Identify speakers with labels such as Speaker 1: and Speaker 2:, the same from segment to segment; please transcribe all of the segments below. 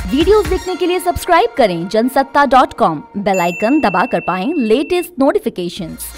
Speaker 1: Videos देखने के लिए सब्सक्राइब करें जनसत्ता.com, बेल आइकन दबाकर पाएं लेटेस्ट नोटिफिकेशंस।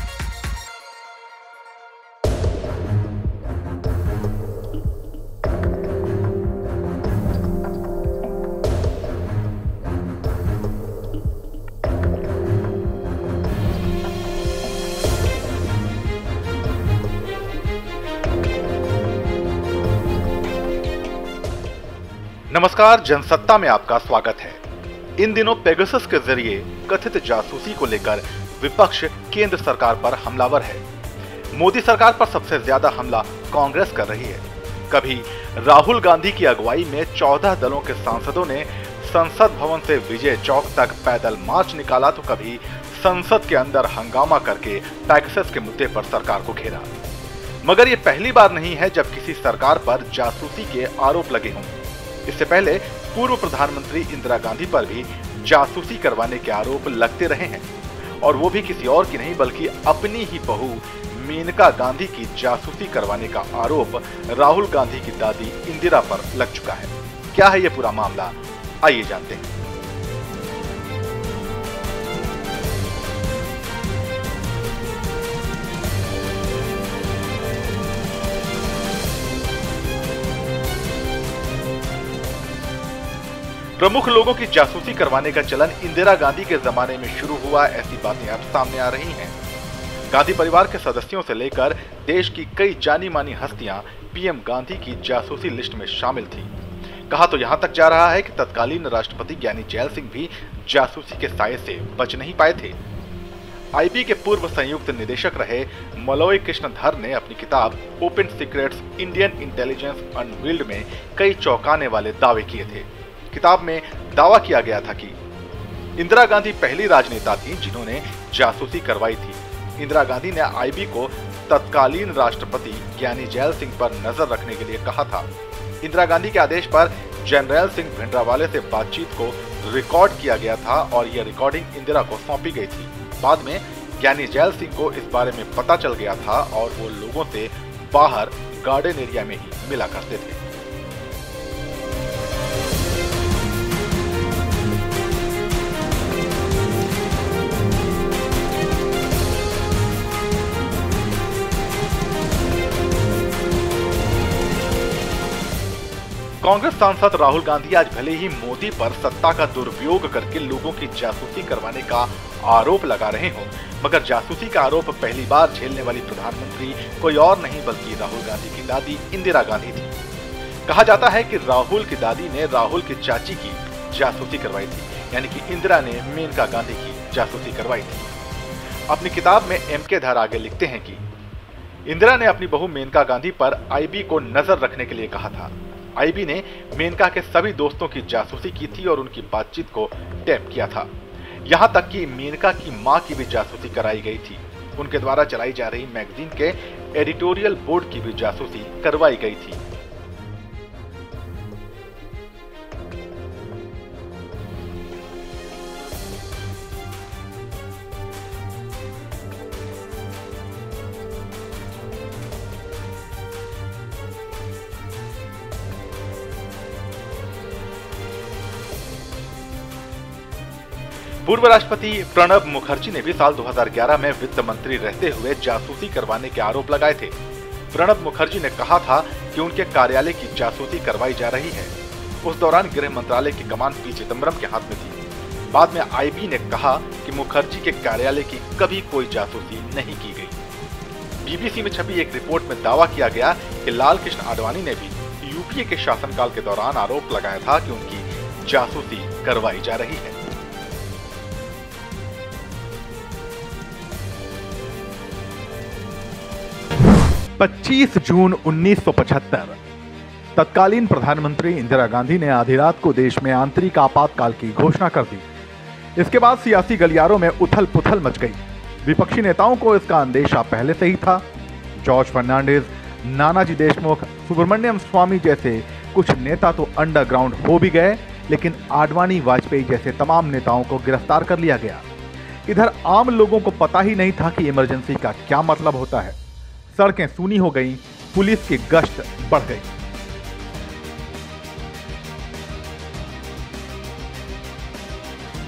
Speaker 2: नमस्कार, जनसत्ता में आपका स्वागत है। इन दिनों पेगासस के जरिए कथित जासूसी को लेकर विपक्ष केंद्र सरकार पर हमलावर है। मोदी सरकार पर सबसे ज्यादा हमला कांग्रेस कर रही है। कभी राहुल गांधी की अगुवाई में 14 दलों के सांसदों ने संसद भवन से विजय चौक तक पैदल मार्च निकाला, तो कभी संसद के अंदर हंगामा करके पेगासस के मुद्दे पर सरकार को घेरा। मगर ये पहली बार नहीं है जब किसी सरकार पर जासूसी के आरोप लगे हों। इससे पहले पूर्व प्रधानमंत्री इंदिरा गांधी पर भी जासूसी करवाने के आरोप लगते रहे हैं, और वो भी किसी और की नहीं बल्कि अपनी ही बहू मेनका गांधी की जासूसी करवाने का आरोप राहुल गांधी की दादी इंदिरा पर लग चुका है। क्या है ये पूरा मामला, आइए जानते हैं। प्रमुख लोगों की जासूसी करवाने का चलन इंदिरा गांधी के जमाने में शुरू हुआ, ऐसी बातें अब सामने आ रही हैं। गांधी परिवार के सदस्यों से लेकर देश की कई जानी मानी हस्तियां पीएम गांधी की जासूसी लिस्ट में शामिल थी। कहा तो यहां तक जा रहा है कि तत्कालीन राष्ट्रपति ज्ञानी जैल सिंह भी जासूसी के साये से बच नहीं पाए थे। आईबी के पूर्व संयुक्त निदेशक रहे मलय कृष्णधर ने अपनी किताब open secrets Indian intelligence unveiled में कई चौंकाने वाले दावे किए थे। किताब में दावा किया गया था कि इंदिरा गांधी पहली राजनेता थी जिन्होंने जासूसी करवाई थी। इंदिरा गांधी ने आईबी को तत्कालीन राष्ट्रपति ज्ञानी जैल सिंह पर नजर रखने के लिए कहा था। इंदिरा गांधी के आदेश पर जनरल सिंह भिंडरावाले से बातचीत को रिकॉर्ड किया गया था और यह रिकॉर्डिंग इंदिरा को सौंपी गई थी। बाद में ज्ञानी जैल सिंह को इस बारे में पता चल गया था और वो लोगों से बाहर गार्डन एरिया में ही मिला करते थे। कांग्रेस सांसद राहुल गांधी आज भले ही मोदी पर सत्ता का दुरुपयोग करके लोगों की जासूसी करवाने का आरोप लगा रहे हों, मगर जासूसी का आरोप पहली बार झेलने वाली प्रधानमंत्री कोई और नहीं बल्कि राहुल गांधी की दादी इंदिरा गांधी थी। कहा जाता है कि राहुल की दादी ने राहुल की चाची की जासूसी करवाई थी, यानी कि इंदिरा ने मेनका गांधी की जासूसी करवाई थी। अपनी किताब में एमके धर आगे लिखते हैं कि इंदिरा ने अपनी बहू मेनका गांधी पर आईबी को नजर रखने के लिए कहा था। आईबी ने मेनका के सभी दोस्तों की जासूसी की थी और उनकी बातचीत को टैप किया था। यहां तक कि मेनका की मां की भी जासूसी कराई गई थी। उनके द्वारा चलाई जा रही मैगजीन के एडिटोरियल बोर्ड की भी जासूसी करवाई गई थी। पूर्व राष्ट्रपति प्रणब मुखर्जी ने भी साल 2011 में वित्त मंत्री रहते हुए जासूसी करवाने के आरोप लगाए थे। प्रणब मुखर्जी ने कहा था कि उनके कार्यालय की जासूसी करवाई जा रही है। उस दौरान गृह मंत्रालय की कमान पी चिदम्बरम के हाथ में थी। बाद में आईबी ने कहा कि मुखर्जी के कार्यालय की कभी कोई जासूसी नहीं की गई। बीबीसी में छपी एक रिपोर्ट में दावा किया गया कि लाल कृष्ण आडवाणी ने भी यूपीए के शासनकाल के दौरान आरोप लगाया था कि उनकी जासूसी करवाई जा रही है।
Speaker 3: 25 जून 1975 तत्कालीन प्रधानमंत्री इंदिरा गांधी ने आधी रात को देश में आंतरिक आपातकाल की घोषणा कर दी। इसके बाद सियासी गलियारों में उथल पुथल मच गई। विपक्षी नेताओं को इसका अंदेशा पहले से ही था। जॉर्ज फर्नांडिस, नानाजी देशमुख, सुब्रमण्यम स्वामी जैसे कुछ नेता तो अंडरग्राउंड हो भी गए, लेकिन आडवाणी, वाजपेयी जैसे तमाम नेताओं को गिरफ्तार कर लिया गया। इधर आम लोगों को पता ही नहीं था कि इमरजेंसी का क्या मतलब होता है। सड़कें सूनी हो गईं, पुलिस की गश्त बढ़ गई।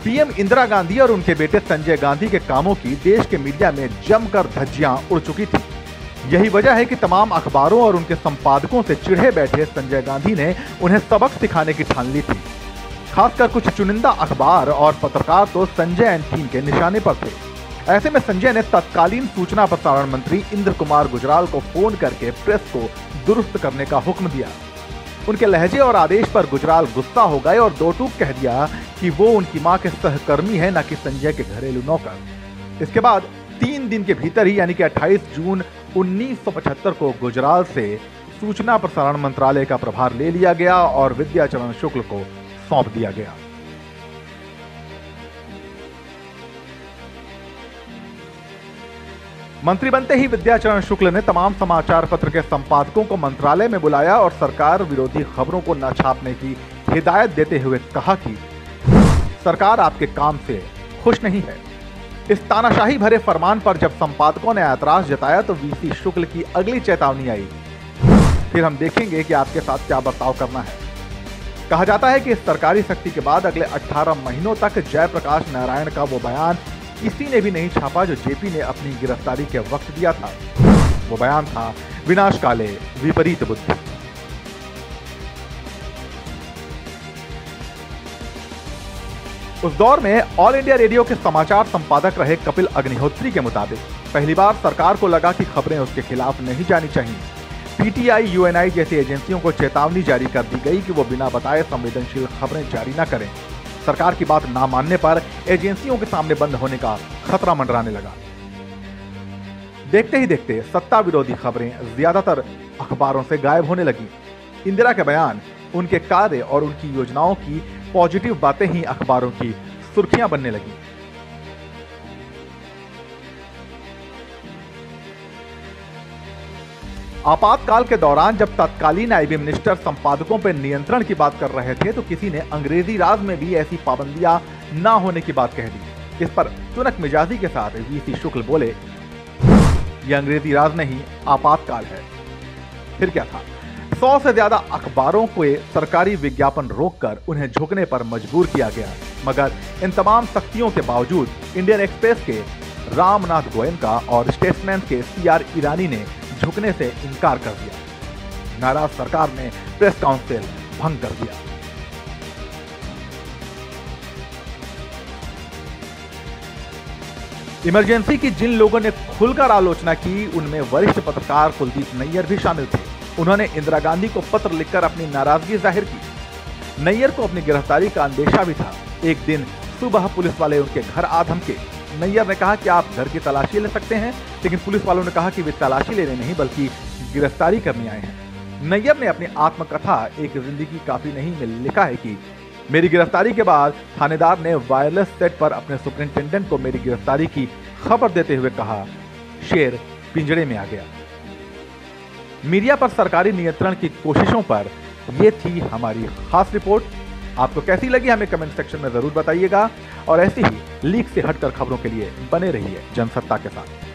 Speaker 3: पीएम इंदिरा गांधी और उनके बेटे संजय गांधी के कामों की देश के मीडिया में जमकर धज्जियां उड़ चुकी थी। यही वजह है कि तमाम अखबारों और उनके संपादकों से चिढ़े बैठे संजय गांधी ने उन्हें सबक सिखाने की ठान ली थी। खासकर कुछ चुनिंदा अखबार और पत्रकार तो संजय एंड टीम के निशाने पर थे। ऐसे में संजय ने तत्कालीन सूचना प्रसारण मंत्री इंद्र कुमार गुजराल को फोन करके प्रेस को दुरुस्त करने का हुक्म दिया। उनके लहजे और आदेश पर गुजराल गुस्सा हो गए और दो टूक कह दिया कि वो उनकी मां के सहकर्मी है, न कि संजय के घरेलू नौकर। इसके बाद 3 दिन के भीतर ही यानी कि 28 जून 1975 को गुजराल से सूचना प्रसारण मंत्रालय का प्रभार ले लिया गया और विद्याचरण शुक्ल को सौंप दिया गया। मंत्री बनते ही विद्याचरण शुक्ल ने तमाम समाचार पत्र के संपादकों को मंत्रालय में बुलाया और सरकार विरोधी खबरों को न छापने की हिदायत देते हुए कहा कि सरकार आपके काम से खुश नहीं है। इस तानाशाही भरे फरमान पर जब संपादकों ने ऐतराज जताया तो वीसी शुक्ल की अगली चेतावनी आई, फिर हम देखेंगे कि आपके साथ क्या बर्ताव करना है। कहा जाता है कि इस सरकारी सख्ती के बाद अगले 18 महीनों तक जयप्रकाश नारायण का वो बयान किसी ने भी नहीं छापा जो जेपी ने अपनी गिरफ्तारी के वक्त दिया था। वो बयान था विनाश काले विपरीत बुद्धि। उस दौर में ऑल इंडिया रेडियो के समाचार संपादक रहे कपिल अग्निहोत्री के मुताबिक पहली बार सरकार को लगा कि खबरें उसके खिलाफ नहीं जानी चाहिए। पीटीआई, यूएनआई जैसी एजेंसियों को चेतावनी जारी कर दी गई कि वो बिना बताए संवेदनशील खबरें जारी न करें। सरकार की बात ना मानने पर एजेंसियों के सामने बंद होने का खतरा मंडराने लगा। देखते ही देखते सत्ता विरोधी खबरें ज्यादातर अखबारों से गायब होने लगी। इंदिरा के बयान, उनके कार्य और उनकी योजनाओं की पॉजिटिव बातें ही अखबारों की सुर्खियां बनने लगी। आपातकाल के दौरान जब तत्कालीन आईबी मिनिस्टर संपादकों पर नियंत्रण की बात कर रहे थे तो किसी ने अंग्रेजी राज में भी ऐसी पाबंदियां ना होने की बात कह दी। इस पर तुनक मिजाजी के साथ वीसी शुक्ल बोले, यह अंग्रेजी राज नहीं, आपातकाल है। फिर क्या था, 100 से ज्यादा अखबारों को सरकारी विज्ञापन रोककर उन्हें झुकने पर मजबूर किया गया। मगर इन तमाम सख्तियों के बावजूद इंडियन एक्सप्रेस के रामनाथ गोयनका और स्टेट्समैन के सीआर ईरानी ने झुकने से इनकार कर दिया। नाराज सरकार ने प्रेस काउंसिल भंग कर दिया। इमरजेंसी की जिन लोगों ने खुलकर आलोचना की उनमें वरिष्ठ पत्रकार कुलदीप नैयर भी शामिल थे। उन्होंने इंदिरा गांधी को पत्र लिखकर अपनी नाराजगी जाहिर की। नैयर को अपनी गिरफ्तारी का अंदेशा भी था। एक दिन सुबह पुलिस वाले उनके घर आ धमके। नैयर ने कहा कि आप घर की तलाशी ले सकते हैं, लेकिन पुलिस वालों ने कहा कि वे तलाशी लेने नहीं बल्कि गिरफ्तारी करने आए हैं। नैयर ने अपनी आत्मकथा एक जिंदगी काफी नहीं में लिखा है कि मेरी गिरफ्तारी के बाद थानेदार ने वायरलेस सेट पर अपने सुपरिंटेंडेंट को मेरी गिरफ्तारी की खबर देते हुए कहा, शेर पिंजड़े में आ गया। मीडिया पर सरकारी नियंत्रण की कोशिशों पर यह थी हमारी खास रिपोर्ट। आपको कैसी लगी हमें कमेंट सेक्शन में जरूर बताइएगा और ऐसी ही लीक से हटकर खबरों के लिए बने रहिए जनसत्ता के साथ।